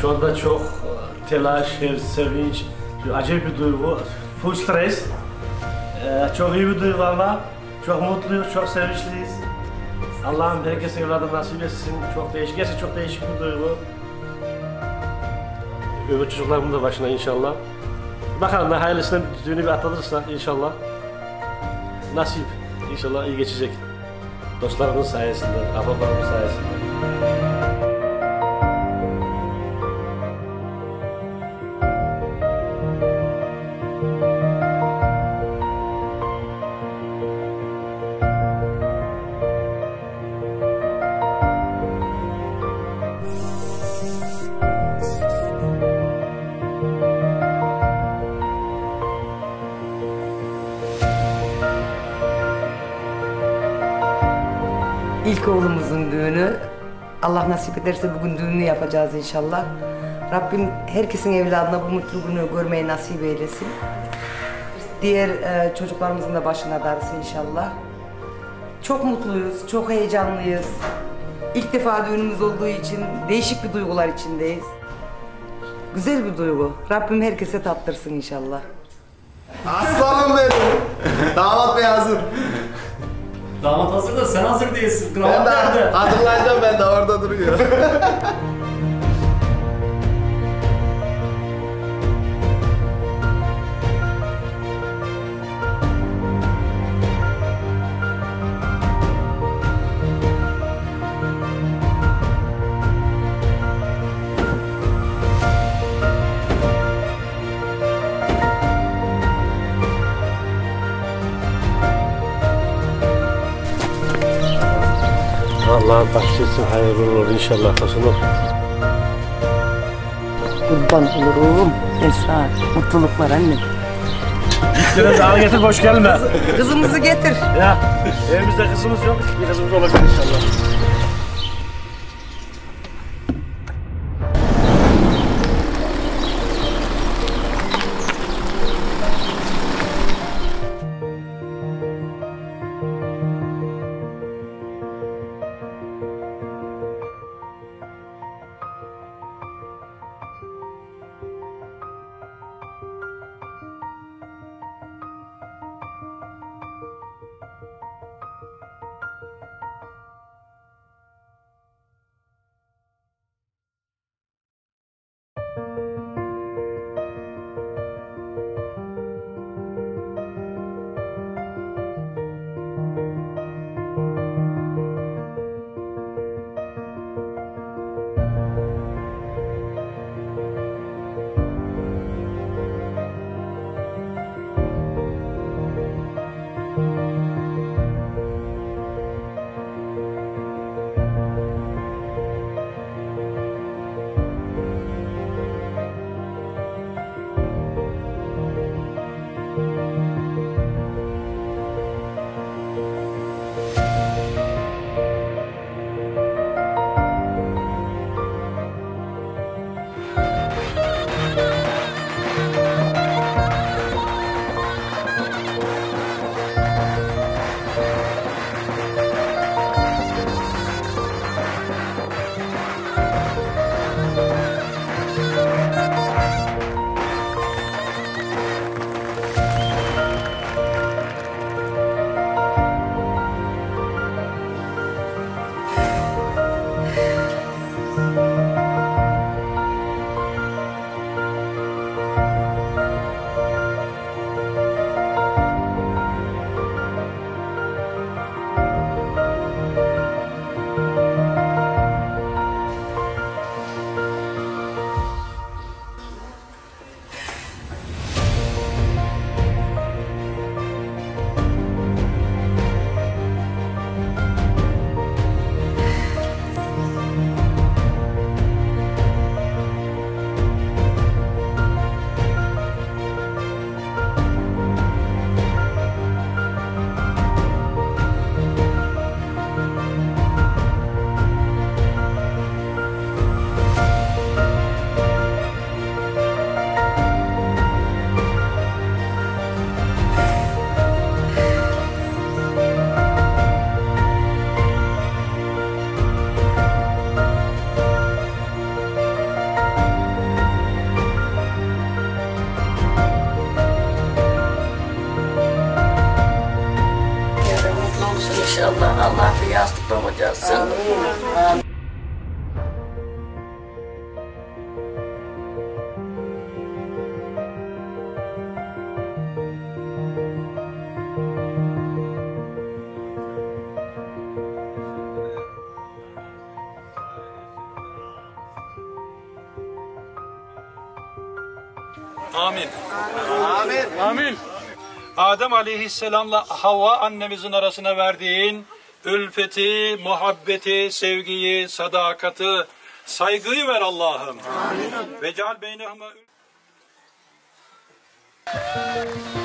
Şu anda çok telaş, sevinç, acayip bir duygu, full stres. Çok iyi bir duygu ama çok mutluyuz, çok sevinçliyiz. Allah'ım herkese evladı nasip etsin. Çok değişik, gerçekten çok değişik bir duygu. Öbür çocuklarımın da başına inşallah. Bakalım hayırlısına düğünü bir atlatırsa inşallah. Nasip, inşallah iyi geçecek. Dostlarımız sayesinde, ahbaplarımız sayesinde. İlk oğlumuzun düğünü. Allah nasip ederse bugün düğünü yapacağız inşallah. Rabbim herkesin evladına bu mutlu günü görmeyi nasip eylesin. Diğer çocuklarımızın da başına darısı inşallah. Çok mutluyuz, çok heyecanlıyız. İlk defa düğünümüz olduğu için değişik bir duygular içindeyiz. Güzel bir duygu. Rabbim herkese tattırsın inşallah. Aslanım benim. Damat bey hazır. Damat hazır da sen hazır değilsin. Ben Kravat de nerede? hazırlanacağım, ben de orada duruyor. Allah'ın bahşetsin, hayırlı olur inşallah Tosunum. Kurban olurum Esra. Mutluluklar annem. Gittiğine daha getir, boş gelme. Kızımızı getir. Ya, evimizde kızımız yok, bir kızımız olacak inşallah. inşallah. Allah bir yastıkla kocasın. Amin. Amin. Amin. Adem Aleyhisselam'la Havva annemizin arasına verdiğin ülfeti, muhabbeti, sevgiyi, sadakati, saygıyı ver Allah'ım. Amin. Ve ceal beynehuma